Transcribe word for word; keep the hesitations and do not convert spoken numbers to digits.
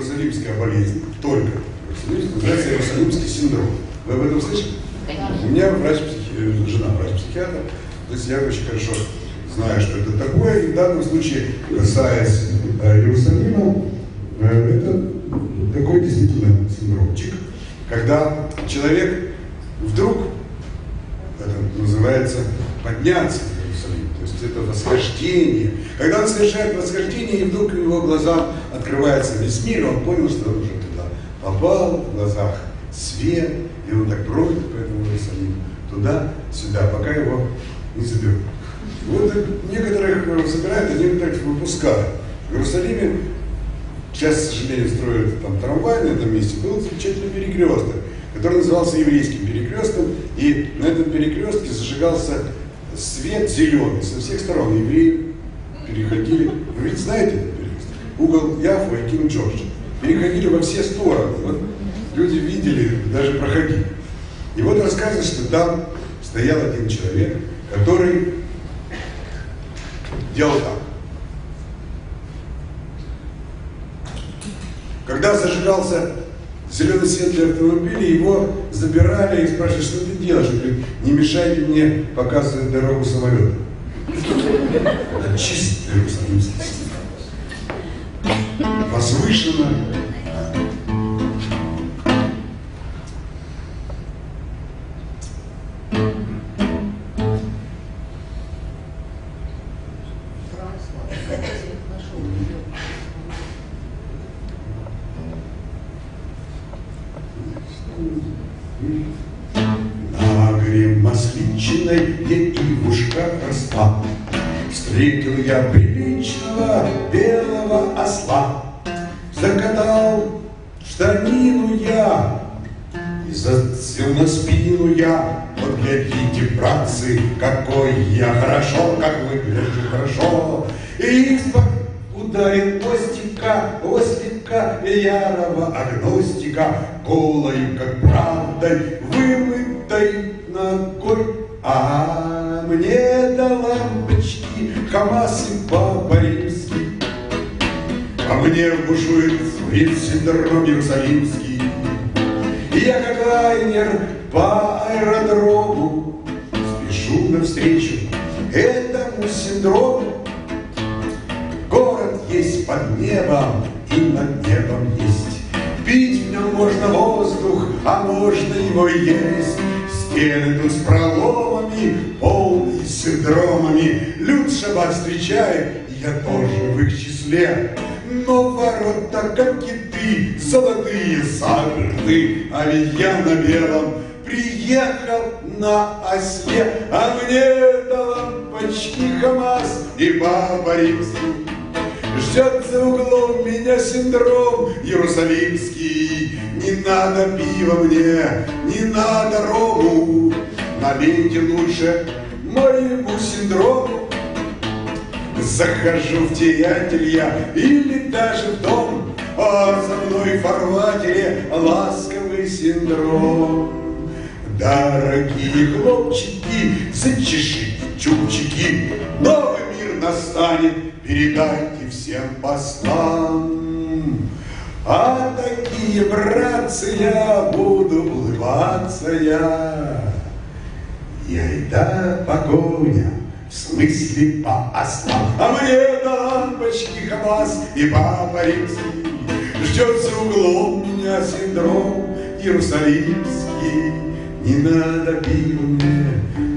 иерусалимская болезнь, только иерусалимская, называется иерусалимский синдром. Вы об этом слышали? У меня врач, жена врач-психиатр, то есть я очень хорошо знаю, что это такое, и в данном случае, касаясь э, Иерусалима, э, это такой действительно синдромчик, когда человек вдруг, это называется подняться в Иерусалим, то есть это восхождение. Когда он совершает восхождение, и вдруг его глазам открывается весь мир, он понял, что он уже туда попал, в глазах свет, и он так бродит по этому Иерусалиму, туда-сюда, пока его не заберут. Вот некоторых забирают, а некоторых выпускают. В Иерусалиме сейчас, к сожалению, строят там трамвай на этом месте, был замечательный перекресток, который назывался еврейским перекрестком, и на этом перекрестке зажигался свет зеленый со всех сторон. Евреи переходили, вы ведь знаете этот перекресток? Угол Яффа и Кинг-Джорджа. Переходили во все стороны. Вот люди видели, даже проходили. И вот рассказывают, что там стоял один человек, который делал так. Когда зажигался зеленый свет для автомобиля, его забирали и спрашивали, что ты делаешь? Он говорит, не мешайте мне показывать дорогу самолета. Это чисто иерусалимский стиль. Возвышенно. На горе Масличиной, где ивушка росла, встретил я приличного белого осла. Закатал штанину я и засел на спину я. Вот глядите, братцы, какой я хорошо, как выгляжу хорошо. И ударил остика, ослика ярого агностика, голой, как правдой, вымытой ногой. А мне до лампочки Хамас и Папа Римский, а мне бушует синдром иерусалимский. И я как лайнер по аэродрому спешу навстречу этому синдрому. Город есть под небом, и над небом есть. Пить в нем можно воздух, а можно его есть. Стены тут с проломами, полные синдромами. Люд шаббат встречает, и я тоже в их числе. Но ворота, как киты, золотые сагры, а ведь я на белом приехал на осле. А мне до лампочки Хамас и Папа Римский. Ждет за углом меня синдром иерусалимский. Не надо пива мне, не надо рому, налейте лучше моему синдрому. Захожу в театр я или даже в дом, а за мной в фарватере ласковый синдром. Дорогие хлопчики, зачешите чубчики, новый мир настанет, передайте всем послам. А такие, братцы, я буду улыбаться я. И айда погоня, в смысле по ослам. А мне до лампочки Хамас и Папа Римский. Ждет за углом меня синдром иерусалимский. Не надо пива мне,